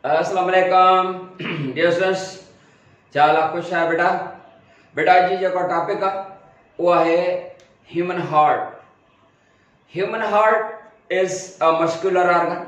अस्सलाम वालेकुम dear students, చాలా खुश है बेटा। बेटा जी जो टॉपिक है वो है human heart. Human heart is a muscular organ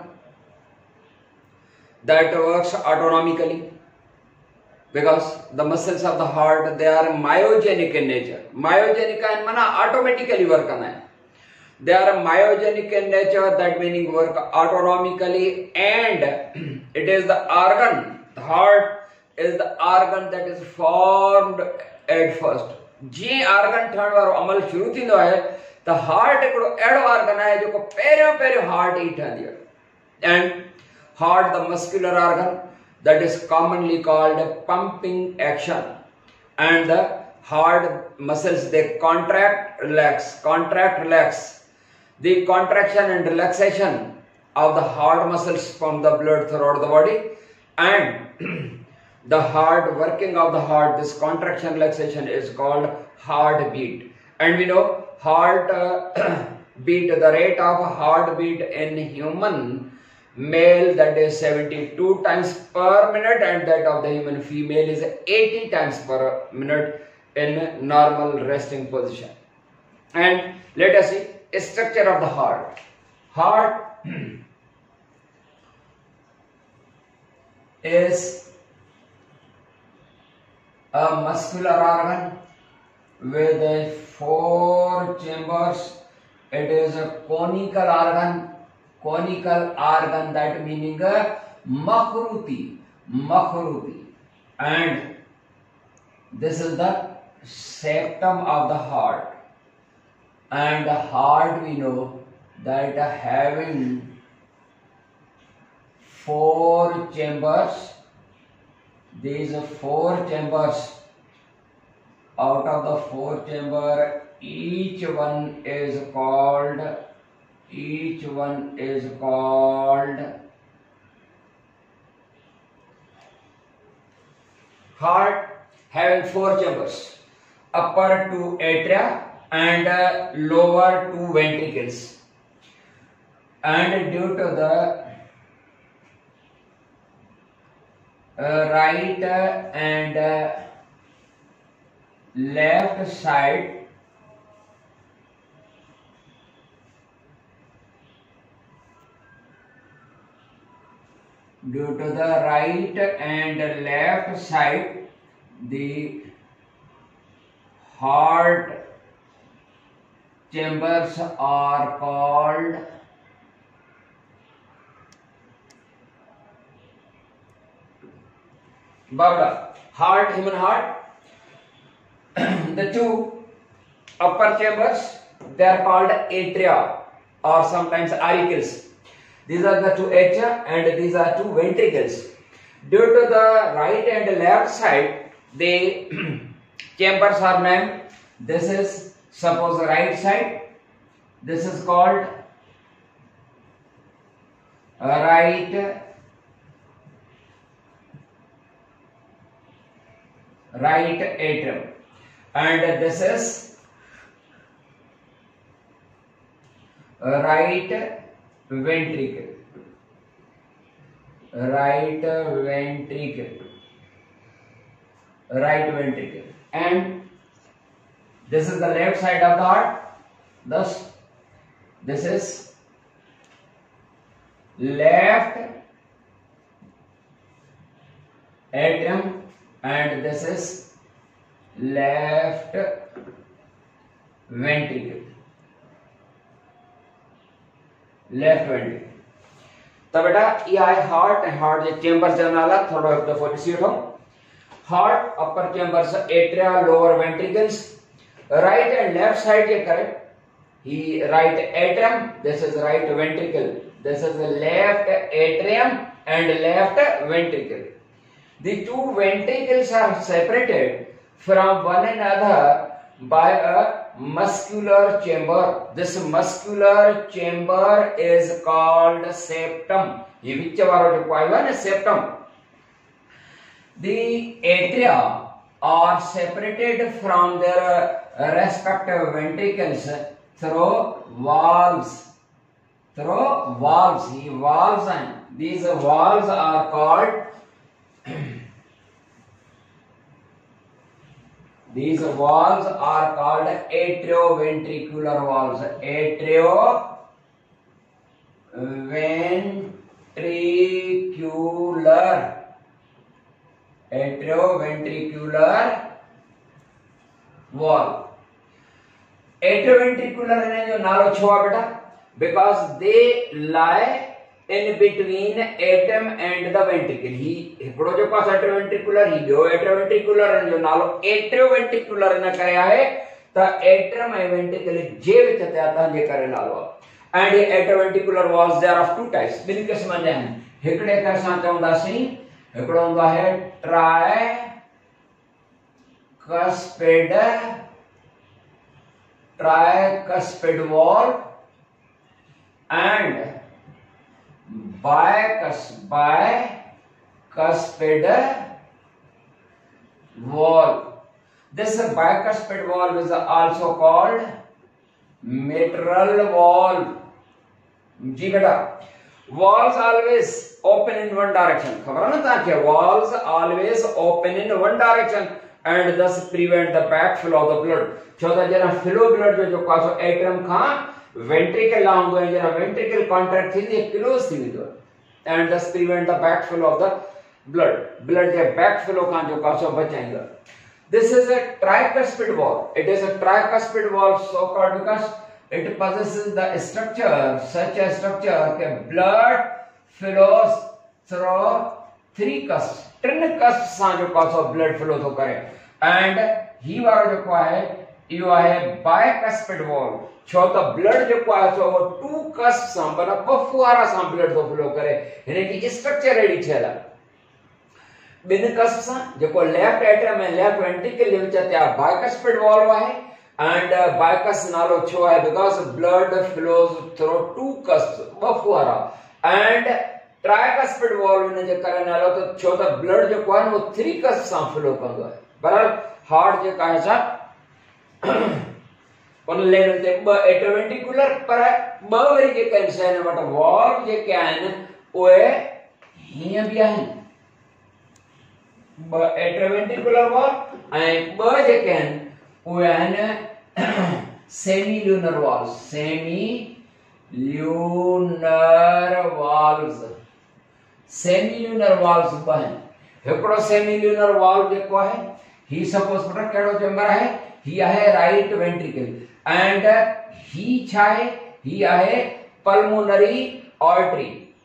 that works autonomically because the muscles of the heart they are myogenic in nature. Myogenic and mana automatically work करना है. They are myogenic in nature, that meaning work autonomically, and it is the organ, the heart is the organ that is formed at first. Ji organ ठहण वारो अमल शुरू थींदो आहे त heart हिकिड़ो अहिड़ो organ आहे जेको पहिरियों हार्ट ई ठहंदी आहे. And heart, the muscular organ that is commonly called pumping action, and the heart muscles they contract, relax. The contraction and relaxation of the heart muscles pump the blood throughout the body, and the heart working of the heart, this contraction relaxation is called heartbeat. And we know heart beat, the rate of heartbeat in human male that is 72 times per minute, and that of the human female is 80 times per minute in normal resting position. And let us see a structure of the heart. Heart is a muscular organ with 4 chambers. It is a conical organ. Conical organ, that meaning makhruti, and this is the septum of the heart. And the heart we know that having 4 chambers. These 4 chambers, out of the 4 chamber, each one is called heart, having 4 chambers, upper 2 atria and lower 2 ventricles. And due to the right and left side, due to the right and left side, the heart chambers are called Babla. Heart, human heart, the 2 upper chambers, they are called atria or sometimes auricles. These are the 2 atria and these are 2 ventricles. Due to the right and left side, the chambers are named. This is suppose the right side. This is called right atrium, and this is right ventricle, and this is the left side of the heart. Thus this is left atrium and this is left ventricle. तो बेटा ये है heart जे chamber general थोड़ा एक दफो ॾिसी वठो. Heart upper chambers atria, lower ventricles, right and left side जे करे ही right atrium, this is right ventricle, this is left atrium and left ventricle. The 2 ventricles are separated from one another by a muscular chamber. This muscular chamber is called septum. ये विच वारो जो आयो है ना septum. The atria are separated from their respective ventricles through valves. through valves. Valves, and these valves are called atrioventricular valves. Atrioventricular valve. Atrioventricular ने जो नालो छुआ बेटा, because they lie in between atrium and the ventricle. ही हिकिड़ो जो पास atrioventricular, ही ॿियो atrioventricular जो नालो atrioventricular न कया है त atrium ऐं ventricle जे विच ते तव्हांजे करे नालो आहे. And atrioventricular valves, there are of two types. ॿिनि क़िस्मनि जा आहिनि. हिकिड़े खे असां चवंदासीं, हिकिड़ो हूंदो आहे tricuspid valve and bicuspid valve. This bicuspid valve is also called mitral valve. जी बेटा, valves always open in one direction. खबर है ना ताकि valves always open in one direction and thus prevent the backflow of the blood. छोटा जरा flow blood जो पासो atrium खां ventricle लाऊंगो है, जरा ventricle contract थी ये close थी विदो and thus prevent the backflow of the blood. Blood J backflow खां जो पासो बचाएंगा. This is a tricuspid valve. It is a tricuspid valve so called because it possesses the structure, such a structure that blood flows through three cusps. Trin cusps सां जो पासो blood flow तो करे. And ही वारो जो को है, यो है bicuspid valve. छो तो blood जो को है तो वो two cusps सां बना बफुआरा सां blood तो flow करे. यानी कि structure रेडी छेला. बिन cusps सां जो को left atrium and left ventricle जे विच ते bicuspid valve है. And bicus नालो छो है because blood flows through two cusps बफुआरा. And tricuspid valve ने जे करे नालो तो छो तो blood जो को है वो three cusps सां flow कंदो है. बराबर हार्ट जे का है सा उन लेवल ते ब atrioventricular पर ब वरी जे कैंसर ने वट valve जे के आहिनि ओए हीअं बि आहिनि. ब atrioventricular valve ऐं ब जे के आहिनि ओए आहिनि semilunar valves. Semilunar valves बहन. हिकिड़ो semilunar valve जेको आहे ही सपोज पुट कहिड़ो चेंबर आहे, ही आहे राइट वेंट्रिकल एंड ही छा आहे, ही आहे पल्मोनरी आर्टरी.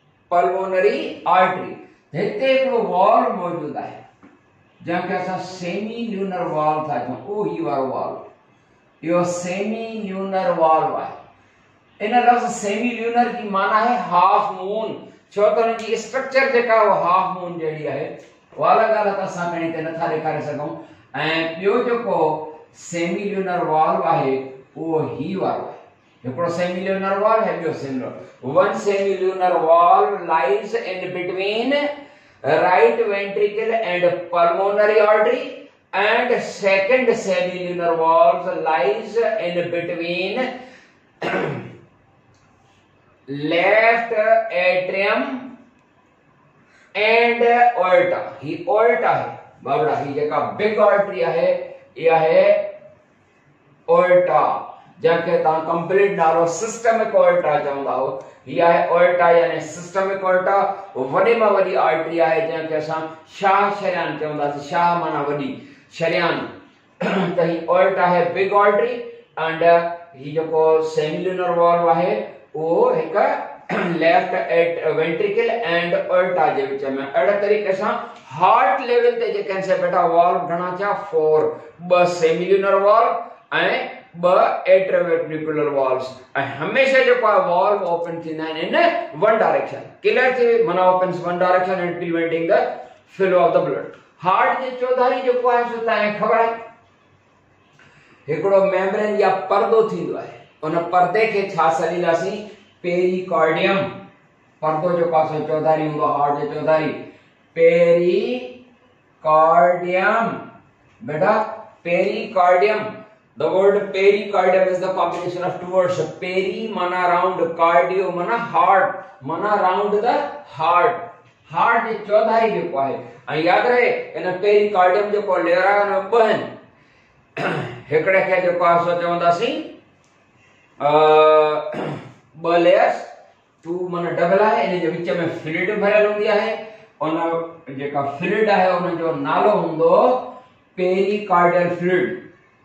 हिते हिकिड़ो वॉल्व मौजूद आहे जंहिंखे असां सेमील्यूनर वॉल्व था चऊं. ओ ही वारो वॉल्व, इहो सेमील्यूनर वॉल्व आहे. इन लफ़्ज़ सेमील्यूनर की माना है हाफ मून. छो त हुन जी स्ट्रक्चर जेका वो हाफ मून जहिड़ी आहे. वाला ॻाल्हि त असां खणी ते नथा ॾेखारे सघूं. ऐं ॿियो जेको सेमील्यूनर वॉल्व आहे उहो ही वारो आहे. हिकिड़ो सेमील्यूनर वॉल्व है, ॿियो semilunar. One semilunar valve lies in between right ventricle and pulmonary artery, and second semilunar valve lies in between left atrium and aorta. ही aorta है बाबड़ा, ही जेका big artery है यह है aorta, जंहिंखे तव्हां कंप्लीट नालो सिस्टमिक aorta चवंदा हो. यह है aorta यानी सिस्टमिक aorta. वॾे में वॾी आर्टरी आहे जंहिंखे असां शाह शरियान चवंदासीं. शाह माना वॾी, शरियान. त ही aorta है बिग आर्टरी एंड ही जेको सेमिल्यूनर वॉल्व आहे उहो हिकु लेफ्ट वेंट्रिकल एंड aorta जे विच में. अहिड़े तरीक़े सां हार्ट लेवल ते जेके आहिनि से बेटा वॉल्व घणा थिया 4. 2 सेमिल्यूनर वॉल्व ऐं 2 atrioventricular valves. ऐं हमेशा जेको आहे वॉल्व ओपन थींदा आहिनि इन वन डायरेक्शन. क्लियर थी माना opens one direction and preventing the flow of the blood. Heart जे चौधारी जेको आहे सो तव्हांखे ख़बर आहे हिकिड़ो मेम्ब्रेन या पर्दो थींदो आहे. उन पर्दे खे छा सॾींदासीं? पेरिकार्डियम. पर्दो जो पासो चौधारी हूंदो हार्ट जे चौधारी. पेरिकार्डियम बेटा, pericardium. The word pericardium is the combination of two words. Peri mana round, cardio mana heart, mana round the heart. Heart जे चौधाई जेको आहे ऐं यादि रहे इन पेरिकार्डियम जेको लेयर आहे हुन ॿ आहिनि हिकिड़े खे जेको आहे सो चवंदासीं ॿ लेयर्स टू माना डबल आहे इन जे विच में फ्लूइड भरियल हूंदी आहे उन जेका फ्लूइड आहे उन जो नालो हूंदो पेरिकार्डियल फ्लूइड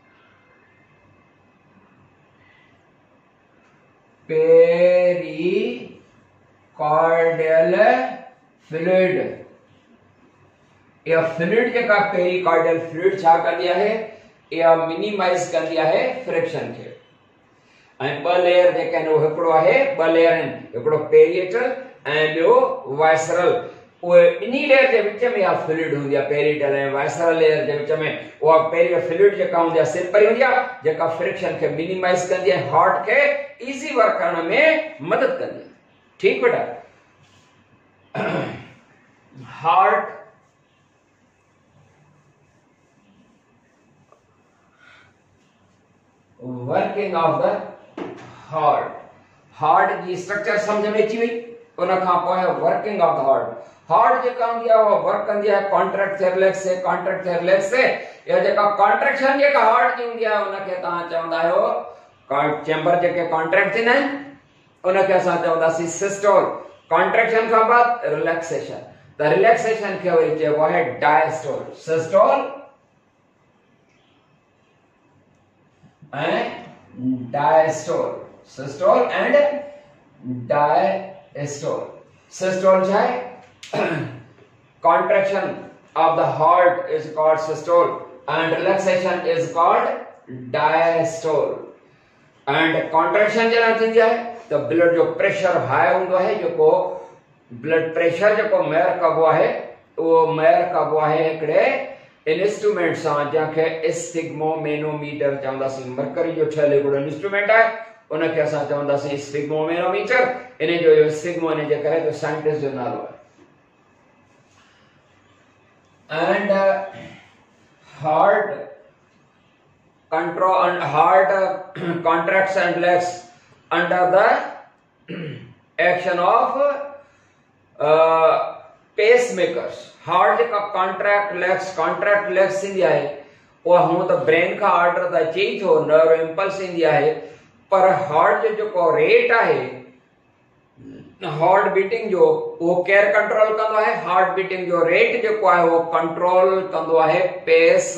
पेरिकार्डियल फ्लूइड या फ्लूइड जेका पेरिकार्डियल फ्लूइड छा कंदी आहे या मिनिमाइज कंदी आहे फ्रिक्शन खे ऐं ॿ लेयर जेके आहिनि उहो हिकिड़ो आहे ॿ लेयर आहिनि हिकिड़ो पेरिएटल ऐं ॿियो वाइसरल उहे इन्ही लेयर जे विच में फ्लूइड हूंदी आहे पेरिएटल ऐं वाइसरल लेयर जे विच में उहा पेरिएटल फ्लूइड जेका हूंदी आहे सिंपल हूंदी आहे जेका फ्रिक्शन खे मिनिमाइज कंदी आहे हार्ट खे इजी वर्क करण में मदद कंदी आहे ठीक बेटा heart working of the heart जी स्ट्रक्चर समझ में अची वई उन खां पोइ वर्किंग ऑफ द हार्ट जेका हूंदी आहे उहा वर्क कंदी आहे कॉन्ट्रैक्ट थे रिलैक्स से या जेका कॉन्ट्रैक्शन जेका हार्ट जी हूंदी आहे उनखे तव्हां चवंदा आहियो चैम्बर जेके कॉन्ट्रैक्ट थींदा आहिनि उनखे असां चवंदासीं सिस्टोल कॉन्ट्रैक्शन खां बाद रिलैक्सेशन त रिलैक्सेशन खे वरी चइबो आहे diastole systole and diastole systole and diastole systole है contraction of the heart is called systole and relaxation is called diastole and contraction जरा थी जाए तो ब्लड जो प्रेशर हाई होंदो है जो ब्लड प्रेशर जो मेयर कबो है वो मेयर कबो है एकड़े इंस्ट्रूमेंट सा जंहिंखे स्फिग्मोमेनोमीटर चवंदासीं मरकरी जो ठहियल हिकिड़ो इंस्ट्रूमेंट आहे उनखे असां चवंदासीं स्फिग्मोमेनोमीटर इन जो इहो स्फिग्मो इन जे करे तो साइंटिस्ट जो नालो आहे and heart control and heart contracts and relax under the action of pacemakers heart जेका कॉन्ट्रैक्ट रिलैक्स थींदी आहे उहा हूअं त ब्रेन खां ऑर्डर त अचे ई थो नर्व इम्पल्स ईंदी आहे पर हार्ट जो जेको रेट आहे हार्ट बीटिंग जो उहो केयर कंट्रोल कंदो आहे हार्ट बीटिंग जो रेट जेको आहे उहो कंट्रोल कंदो आहे pace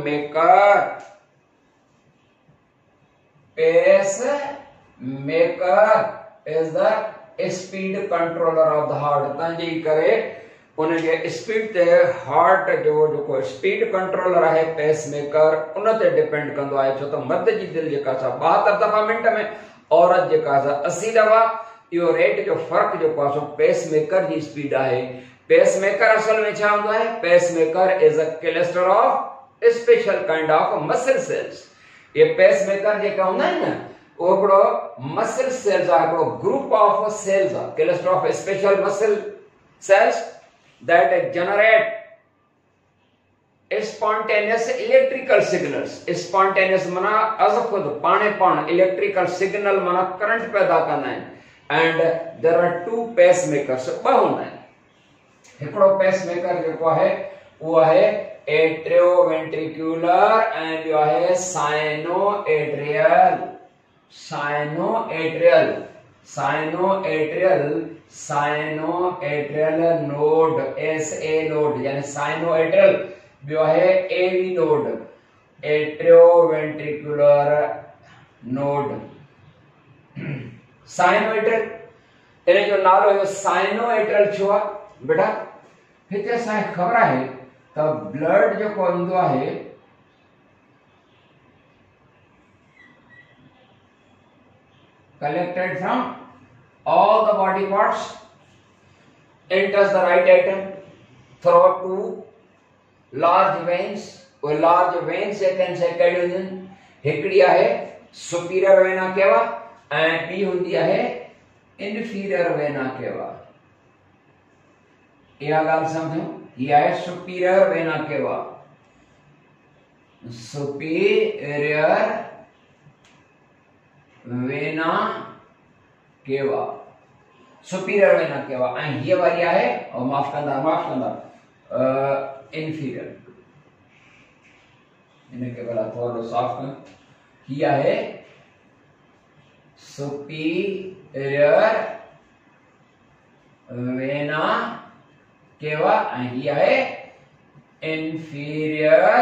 maker is the speed controller of the heart तंहिंजे करे उनके स्पीड ते हार्ट जो जो स्पीड कंट्रोलर है पेसमेकर उन ते डिपेंड कंदो आहे छो त मर्द जी दिल जेका 72 दफा मिनट में औरत जेका 80 दफा यो रेट जो फर्क जो पासो पेसमेकर जी स्पीड है पेसमेकर असल में छा होंदो है pacemaker is a cluster of special kind of muscle cells ये पेसमेकर जेका होंदा है ना ओकड़ो मसल सेल्स आ ओकड़ो ग्रुप ऑफ सेल्स आ cluster of special muscle cells that generate spontaneous electrical signals spontaneous माना अज खुद पाने पाण electrical signal माना करंट पैदा करना है and there are two pacemakers ब होना है हिकड़ो पेसमेकर जेको है वो है एट्रियोवेंट्रिकुलर एंड जो है साइनोएट्रियल नोड SA नोड यानी साइनोएट्रियल जो है AV node atrioventricular node sinoatrial इने जो नालो है साइनोएट्रियल छो आहे बेटा हिते असां खबर है त ब्लड जो इंदो है collected from all the body parts enters the right atrium through two large veins वो large veins सेकंड से कैडोजन हिकड़ी है सुपीरियर वेना केवा एंड बी हुंदी है इंफीरियर वेना केवा या गाल समझो ये है superior vena cava superior vena cava, superior vena cava. ऐं हीअ वारी आहे, माफ़ कंदा इंफीरियर। इनके भला थोड़ो साफ़ कर। हीअ आहे सुपीरियर वेना केवा ऐं हीअ आहे इंफीरियर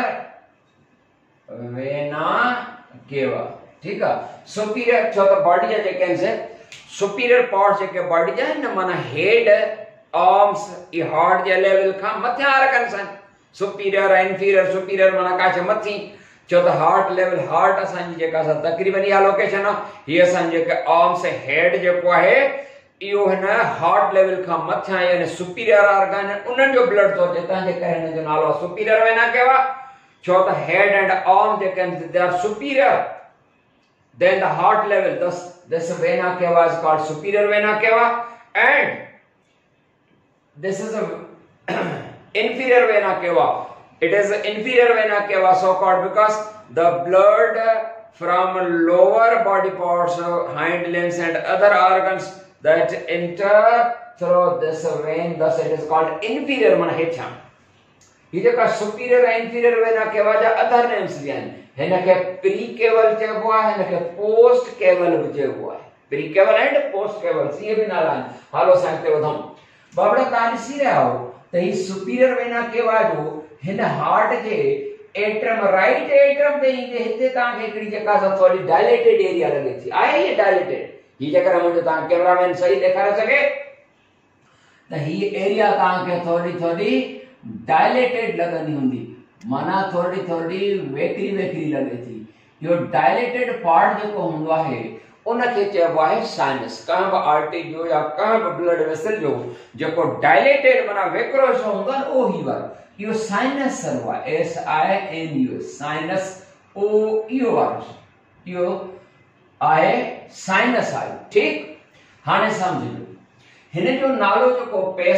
वेना केवा। ठीक है। सुपीरियर छो त बॉडी जा जेके आहिनि से सुपीरियर पार्ट्स जेके बॉडी जा आहिनि न, माना हेड, आर्म्स, ई हार्ट जे लेवल खां मथियां रखनि सन। सुपीरियर इंफीरियर, सुपीरियर माना काछ मथी, छो त हार्ट लेवल, हार्ट असांजी जेका असां तकरीबन इहा लोकेशन आहे, हीअ असां जेके आर्म्स हेड जेको आहे इहो हिन हार्ट लेवल खां मथियां यानी सुपीरियर ऑर्गन उन्हनि जो ब्लड थो अचे, तंहिंजे करे हिन जो नालो सुपीरियर वेना केवा। छो त हेड एंड आर्म जेके आहिनि they are superior than the heart level, thus this vena cava is called superior vena cava and this is a inferior vena cava. It is inferior vena cava so called because the blood from lower body parts, hind limbs and other organs that enter through this vein, thus it is called inferior mana hecha। ये जेका superior ऐं inferior vena cava जा other names भी आहिनि। हिनखे pre केवल चइबो आहे, हिनखे पोस्ट केवल बि चइबो आहे। प्री केवल एंड पोस्ट केवल इहे बि नाला आहिनि। हलो असां हिते वधूं। बाबड़ा तव्हां ॾिसी रहिया हो त ही सुपीरियर वेना केवा जो हिन हार्ट जे एट्रम, राइट एट्रम ते ईंदे हिते तव्हांखे हिकिड़ी जेका थोड़ी डायलेटेड एरिया लॻे थी, आहे हीअ डायलेटेड। ही जेकर मुंहिंजो तव्हां कैमरामैन सही ॾेखारे सघे त ही एरिया तव्हांखे थोड़ी डायलेटेड लगनी हुंदी, माना थोड़ी वेकरी लगे थी। यो डायलेटेड पार्ट जेको हुंदो आहे उनखे चइबो आहे साइनस। कंहिं बि आर्टरी जो या कंहिं बि ब्लड वेसल जो जेको डायलेटेड माना वेकरो सो हुंदो आहे ओ ही वारो इहो साइनस सर्व आहे, SINUS साइनस ओ इहो वारो इहो आहे साइनस आहे। ठीक। हाणे समझो हिन जो नालो जेको पेस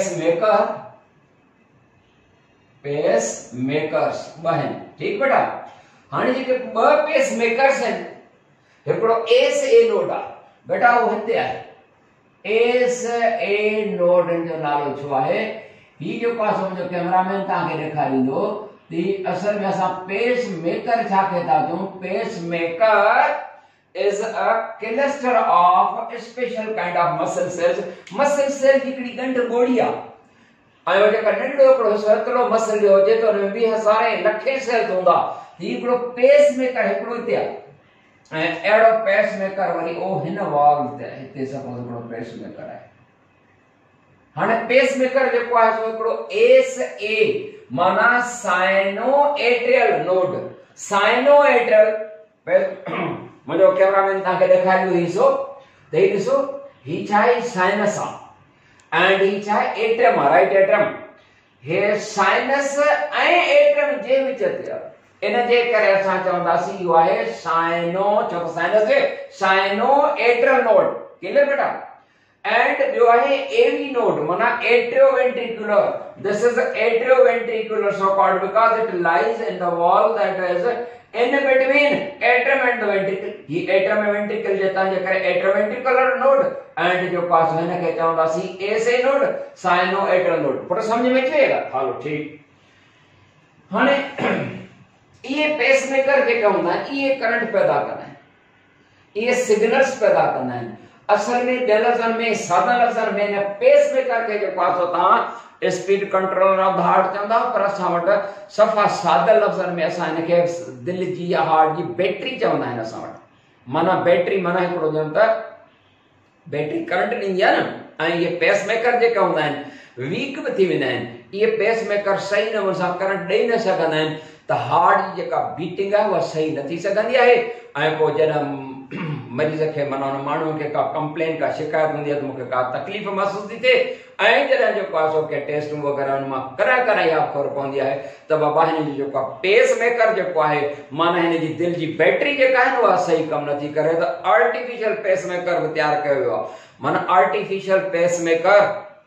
मेकर्स बहन। ठीक बेटा। हाणे जेके ब पेस मेकर्स आहिनि, हिकिड़ो SA नोड आहे बेटा, वो हिते आहे SA नोड जो नालो छो आहे। ही जेको आहे मुंहिंजो कैमरामैन तव्हांखे ॾेखारींदो ती असल में असां पेस मेकर छा था चऊं। Pacemaker is a cluster of a special kind of muscle cells। muscle cell हिकिड़ी ॻंढ ॻोड़ी आहे ऐं जेका नंढड़ो हिकिड़ो सर्कलो मसल जो हुजे त हुनमें बि सारे लखे सेल्स हूंदा। ही हिकिड़ो पेस मेकर हिकिड़ो हिते आहे ऐं अहिड़ो पेस मेकर वरी ओ हिन वॉल ते हिते सपोज हिकिड़ो पेस मेकर आहे। हाणे पेस मेकर जेको आहे सो हिकिड़ो SA माना sinoatrial node. Sinoatrial मुंहिंजो कैमरामैन तव्हांखे ॾेखारियो ही सो त ही ॾिसो ही छा आहे साइनस आहे एंड ही छा आहे एट्रम आहे, राइट एट्रम। हे साइनस ऐं एट्रम जे विच ते आहे, इन जे करे असां चवंदासीं इहो आहे साइनो, छो त साइनस जे साइनो एट्रल नोड। क्लियर बेटा। एंड ॿियो आहे AV नोड माना atrioventricular. This is atrioventricular so called because it lies in the wall that is in between atrium and the ventricle। ये atrium and ventricle जे तंहिंजे करे atrioventricular node and जो पास हिनखे चवंदासीं SA node, sinoatrial node. पर समझ में अचेगा। हलो ठीक। हाणे ये पेसमेकर जेके हूंदा आहिनि इहे करंट पैदा कंदा आहिनि, इहे सिग्नल्स पैदा कंदा आहिनि। असल में ॿियनि लफ़्ज़नि में, सादा लफ़्ज़नि में न पेसमेकर खे जेको आहे तव्हां speed controller of the heart चवंदा, पर असां वटि सफ़ा सादा लफ़्ज़नि में असां हिनखे दिल जी या हार्ट जी बैटरी चवंदा आहिनि असां वटि। माना बैटरी माना हिकिड़ो ॼण त बैटरी करंट ॾींदी आहे न। ऐं इहे पेसमेकर जेके हूंदा आहिनि वीक बि थी वेंदा आहिनि। इहे पेसमेकर सही नमूने सां करंट ॾेई न सघंदा आहिनि त हार्ट जी जेका बीटिंग आहे उहा सही न थी सघंदी आहे। ऐं पोइ जॾहिं मरीज़ खे माना माण्हू खे का कंप्लेन का शिकायत हूंदी आहे त मूंखे का तकलीफ़ महसूस थी थिए ऐं जॾहिं जेको आहे सो के टेस्टूं वग़ैरह हुन मां कराए इहा ख़बर पवंदी आहे त बाबा हिन जो जेको आहे पेसमेकर जेको आहे माना हिन जी दिलि जी बैटरी जेका आहे उहा सही कमु नथी करे त आर्टिफिशियल पेसमेकर बि तयारु कयो वियो आहे। माना आर्टिफिशियल पेसमेकर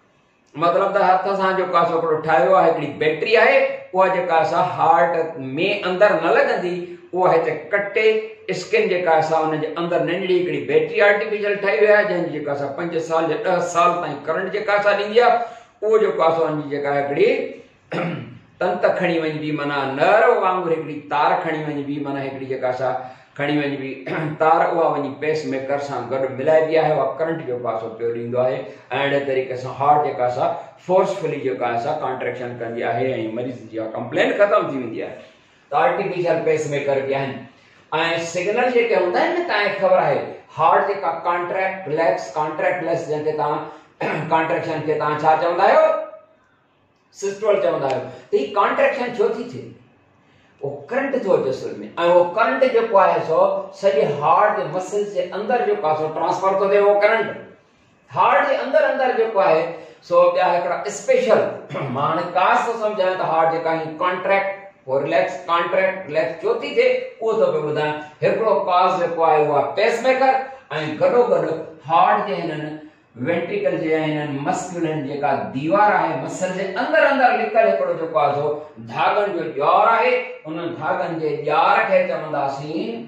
मतलब त हथ सां जेको आहे हिकिड़ो ठाहियो आहे, हिकिड़ी बैटरी आहे, उहा जेका असां हार्ट में अंदरि न लॻंदी, उहा हिते कटे स्किन जेका असां हुनजे अंदरि नंढड़ी हिकिड़ी बैटरी आर्टिफिशियल ठाही वई आहे, जंहिंजी जेका असां 5 साल या 10 साल ताईं करंट जेका असां ॾींदी आहे, उहो जेको आहे हुनजी जेका हिकिड़ी तंत खणी वञिबी, माना नर वांगुरु हिकिड़ी तार खणी वञिबी, माना हिकिड़ी जेका असां खणी वञिबी तार, उहा वञी पेस मेकर सां गॾु मिलाइबी आहे, उहा करंट जेको आहे पियो ॾींदो आहे। ऐं अहिड़े तरीक़े सां हार्ट जेका असां फोर्सफुली जेका असां कॉन्ट्रेक्शन कंदी आहे ऐं मरीज़ जी कंप्लेन ख़तम थी वेंदी आहे। त आर्टिफिशियल पेस मेकर बि आहिनि। ऐं सिग्नल जेके हूंदा आहिनि न, तव्हांखे ख़बर आहे हार्ट जेका कॉन्ट्रैक्टलेस जंहिंखे तव्हां कॉन्ट्रेक्शन खे तव्हां छा चवंदा आहियो, सिस्टोल चवंदा आहियो। त ही कॉन्ट्रेक्शन छो थी थिए, वो करंट थो अचे असल में, ऐं वो करंट जेको आहे सो सॼे हार्ट जे मसल्स जे अंदरि जेको आहे सो ट्रांसफर थो थिए। वो करंट हार्ट जे अंदरि जेको आहे सो ॿिया हिकिड़ा स्पेशल, मां हाणे ख़ासि थो सम्झायां त हार्ट जेका कॉन्ट्रैक्ट और रिलैक्स, कॉन्ट्रैक्ट रिलैक्स छो थी थिए उहो थो पियो ॿुधायां। हिकिड़ो काज़ जेको आहे उहा पेस मेकर, ऐं गॾोगॾु हार्ट जे हिननि वेंट्रिकल जे हिननि मस्कुलनि जेका दीवार आहे मसल जे अंदरि लिकल हिकिड़ो जेको आहे सो धागनि जो ॼार आहे, उन धागनि जे ॼार खे चवंदासीं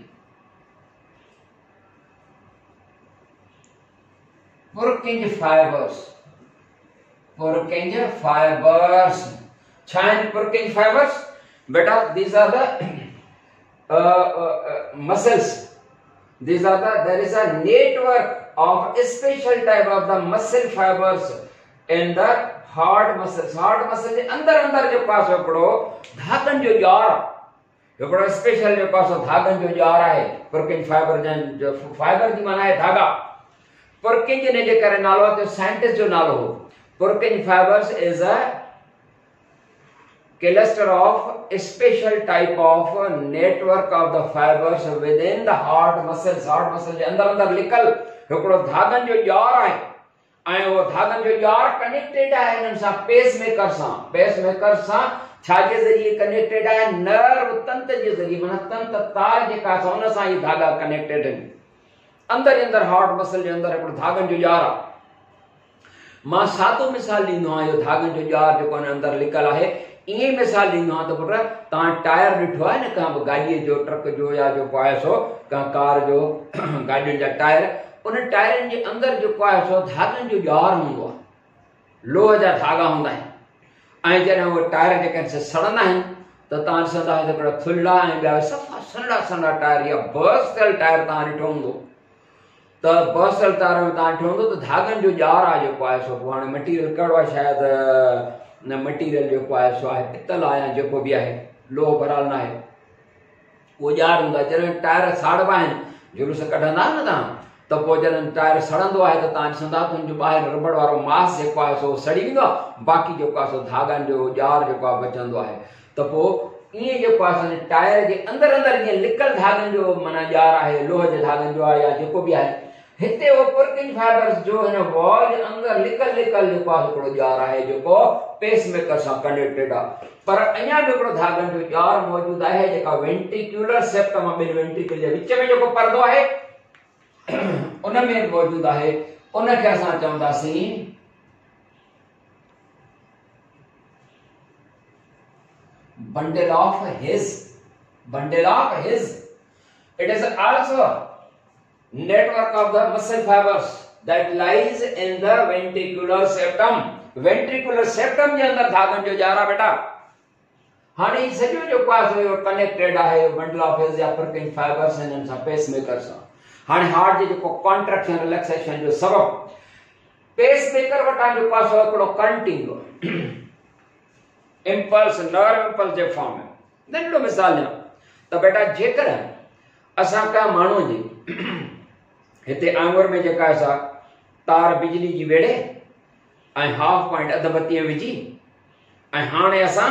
पुरकिंज फाइबर्स। पुरकिंज फाइबर्स छा आहिनि? पुरकिंज फाइबर्स बेटा, these are the muscles. These are the, there is a network of a special type of the muscle fibers in the heart muscles. Heart muscle जे अंदर जो पास हिकिड़ो धागनि जो ॼार, हिकिड़ो स्पेशल जो पास धागनि जो ॼार आहे। पुरकिंज फाइबर जो फाइबर जी माना आहे धागा। पुरकिंज ने जे करे नालो आहे, साइंटिस्ट जो नालो हो। Purkinje fibres is a cluster of a special type of network of the fibers within the heart muscles. Heart muscle जे अंदर लिकल हिकिड़ो धागनि जो ॼार आहे, ऐं वो धागनि जो ॼार कनेक्टेड आहे हिननि सां पेस मेकर सां। पेस मेकर सां छाजे ज़रिए कनेक्टेड आहे? नर्व तंत जे ज़रिए, माना तंत तार जेका आहे हुन सां ही धागा कनेक्टेड आहिनि। अंदर हार्ट मसल जे अंदर हिकिड़ो धागनि जो ॼार आहे। मां सादो मिसाल ॾींदो आहियां, इहो धागनि जो ॼार जेको अंदर लिकल आहे। ईअं मिसाल ॾींदो आहियां त पुट, तव्हां टायर ॾिठो आहे न, कंहिं बि गाॾीअ जो, ट्रक जो या जेको आहे सो कंहिं कार जो गाॾियुनि जा टायर, उन टायरनि जे अंदरि जेको आहे सो धागनि जो ॼार हूंदो आहे, लोह जा धागा हूंदा आहिनि। ऐं जॾहिं उहे टायर जेके सड़ंदा आहिनि त तव्हां ॾिसंदा आहियो त हिकिड़ा थुल्हा ऐं ॿिया सफ़ा सन्हा टायर या बर्स थियल टायर तव्हां ॾिठो हूंदो। त बर्स थियल टायर में तव्हां ॾिठो हूंदो त धागनि जो ॼार आहे जेको आहे सो। हाणे मटीरियल कहिड़ो आहे, शायदि न मटीरियल जेको आहे सो आहे पितल आहे या जेको बि आहे, लोह भराल न आहे, उहो ॼार हूंदो आहे। जॾहिं टायर साड़बा आहिनि, जुलूस कढंदा न तव्हां, त पोइ जॾहिं टायर सड़ंदो आहे त तव्हां ॾिसंदा तुंहिंजो ॿाहिरि रबड़ वारो मास जेको आहे सो सड़ी वेंदो आहे, बाक़ी जेको आहे सो धागनि जो ॼार जेको आहे बचंदो आहे। त पोइ ईअं जेको आहे टायर जे अंदरि ईअं लिकल धागनि जो माना ॼार आहे, लोह जे धागनि जो आहे या जेको बि आहे। हिते वो पुरकिंज फाइबर्स जो हिन वॉल जे अंदरि लिकल जेको आहे हिकिड़ो ॼार आहे जेको पेस मेकर सां कनेक्टेड आहे। पर अञा बि हिकिड़ो धागनि जो ॼार मौजूदु आहे, जेका वेंट्रिक्यूलर सेप्टम ॿिनि वेंट्रिकल जे विच में जेको परदो आहे उन में मौजूदु आहे। उनखे असां चवंदासीं bundle of His. Bundle of His, it is also network of the muscle fibers that lies in the ventricular septum. ventricular septum जे अंदर धागनि जो ॼार आहे बेटा। हाणे सॼो जेको आहे सो कनेक्टेड आहे बंडल ऑफ हिज या पुरकिंज फाइबर्स हिननि सां, पेस मेकर सां। हाणे हार्ट जे जेको कॉन्ट्रैक्शन रिलैक्सेशन जो सबबु पेस मेकर वटां जेको आहे सो हिकिड़ो करंट ईंदो इम्पल्स, नर्व इम्पल्स जे फॉर्म में। नंढिड़ो मिसाल ॾियां त बेटा, जेकर असां कंहिं माण्हूअ जी हिते आंगुर में जेका असां तार बिजली जी वेड़े ऐं हाफ पॉइंट अध बत्तीअ विझी, ऐं हाणे असां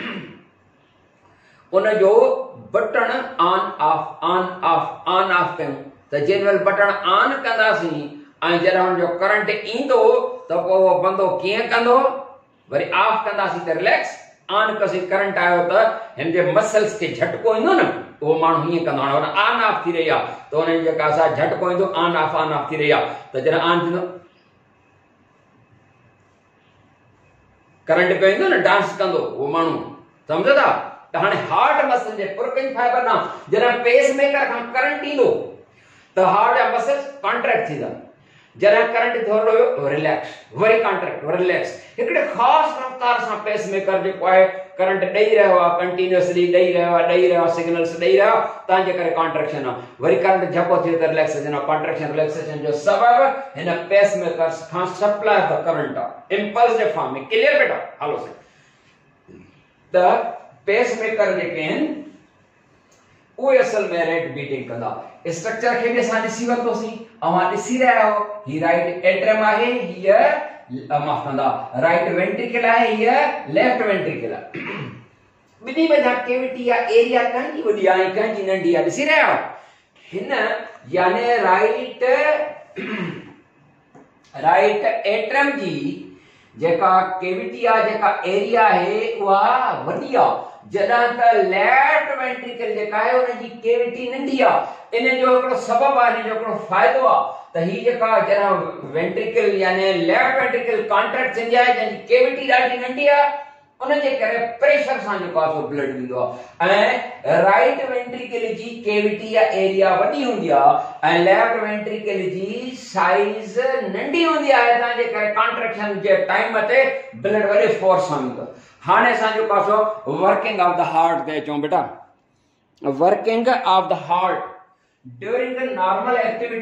उन जो बटण ऑन ऑफ कयूं त जेमहिल बटण ऑन कंदासीं ऐं जॾहिं हुनजो करंट ईंदो त पोइ उहो बंदो कीअं कंदो, वरी ऑफ कंदासीं त रिलैक्स, ऑन कसीं करंट आयो त हिन जे मसल्स खे झटको ईंदो न, वो माण्हू हीअं कंदो। हाणे ऑन ऑफ थी रही आहे त हुनजी जेका असां झटको ईंदो, ऑन ऑफ थी रही आहे त जॾहिं ऑन थींदो करंट पे ना डांस कंदो वो मानू समझो था तो हाने हार्ट मसल जे पुरकन फाइबर ना जरा पेस मेकर खां करंट ईंदो तो हार्ट जा मसल्स कॉन्ट्रैक्ट थींदा जरा करंट थोड़ो रिलैक्स वरी कॉन्ट्रैक्ट वरी रिलैक्स एकड़े खास रफ्तार से पेस मेकर जो है करंट दई रहो कंटीन्यूअसली दई रहो सिग्नल्स दई रहो तांजे करे कॉन्ट्रैक्शन वरी करंट झपो थे तो रिलैक्सेशन कॉन्ट्रैक्शन रिलैक्सेशन जो सबब इन पेस मेकर खां सप्लाई ऑफ करंट इंपल्स जे फॉर्म में क्लियर बेटा हालो से द पेस मेकर जे केन वो असल में रेट बीटिंग कंदा स्ट्रक्चर के भी सा दिसी वतोसी अवा दिसी रहा हो ही राइट एट्रियम आहे हियर माफ कंदा राइट वेंट्रिकल आहे हियर लेफ्ट वेंट्रिकल बिनी में जा कैविटी या एरिया कांजी वडी आई कांजी नंढी आहे दिसी रहा हो हिन यानी राइट एट्रियम जी जेका कैविटी आ जेका एरिया है वा वडी आ जदा त लेफ्ट वेंट्रिकल जेका है उन जी कैविटी नंढी आ इन जो एकड़ो सबब आ इन जो एकड़ो फायदो आ त ही जेका जरा वेंट्रिकल यानी लेफ्ट वेंट्रिकल कॉन्ट्रैक्ट थी जाए जन कैविटी ॾाढी नंढी आ उन जे करे प्रेशर सां जो पासो ब्लड वेंदो आ ऐं राइट वेंट्रिकल जी कैविटी या एरिया वडी हुंदी आ ऐं लेफ्ट वेंट्रिकल जी साइज नंढी हुंदी आहे ता जे करे कॉन्ट्रैक्शन जे टाइम ते ब्लड वरी फोर्स सां वेंदो हाने सा जो पासो वर्किंग ऑफ द हार्ट दे चो बेटा working of the heart during the normal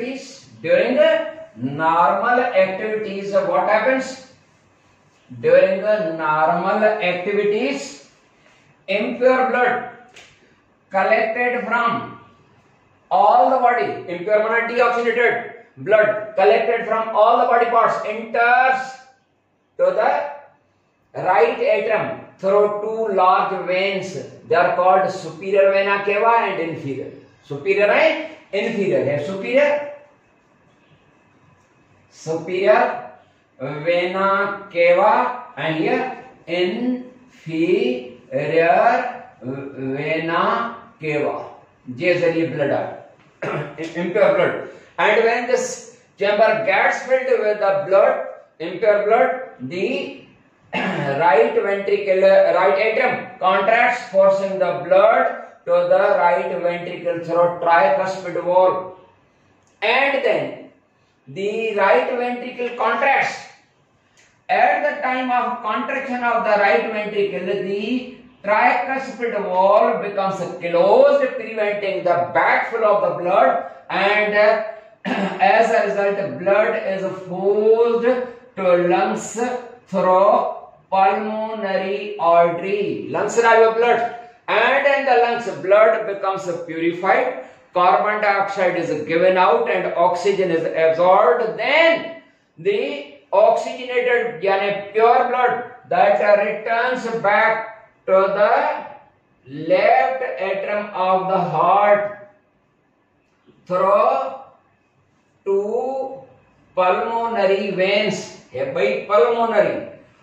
activities what happens during the normal activities impure blood collected from all the body impure means deoxygenated blood collected from all the body parts enters to the right atrium through two large veins they are called superior vena cava and inferior superior and inferior है superior vena cava and here inferior vena cava जे जरिए blood impure blood and when this chamber gets filled with the blood impure blood the right ventricle right atrium contracts forcing the blood to the right ventricle through tricuspid valve and then the right ventricle contracts at the time of contraction of the right ventricle the tricuspid valve becomes closed preventing the backflow of the blood and as a result blood is forced to lungs through pulmonary artery lungs drive blood and in the lungs blood becomes purified carbon dioxide is given out and oxygen is absorbed then the oxygenated yani pure blood that returns back to the left atrium of the heart through two pulmonary veins hai bhai pulmonary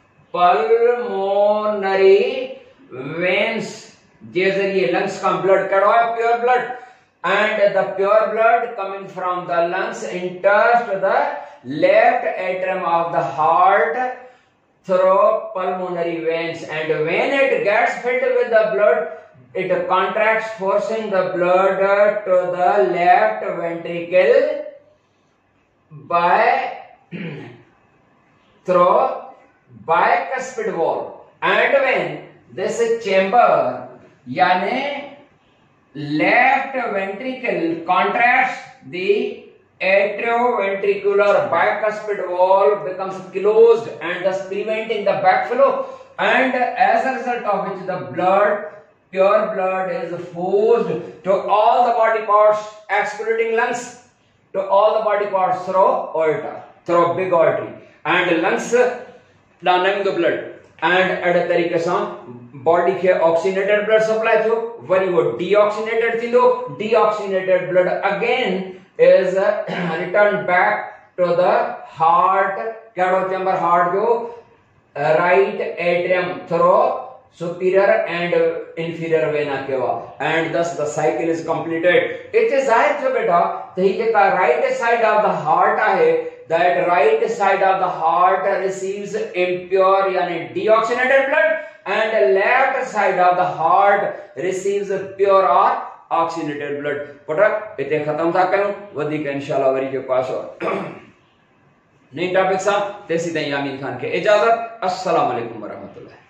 veins जे जरिए lungs का blood कड़वा pure blood and the pure blood coming from the lungs enters to the left atrium of the heart through pulmonary veins and when it gets filled with the blood it contracts forcing the blood to the left ventricle by through bicuspid valve and when this chamber यानी left ventricle contracts the atrioventricular bicuspid valve becomes closed and thus preventing the backflow and as a result of which the pure blood is forced to all the body parts excluding lungs to all the body parts through aorta through big artery and lungs down the blood and at a तरीके से body के oxygenated blood supply थो वरी वो deoxygenated थींदो deoxygenated blood again is return back to the heart कैडो chamber heart जो right atrium through superior and inferior vena cava and thus the cycle is completed it is जाहिर छो बेटा तो ही जेका right side of the heart आहे that right side of the heart receives impure यानी deoxygenated blood and left side of the heart receives pure or oxygenated blood. पुट इते खत्म था कयूं वधी के इंशाल्लाह वरी जो पास नई टॉपिक सा तेसी ताईं यामीन खान के इजाजत। अस्सलाम वालेकुम वरहमतुल्लाह।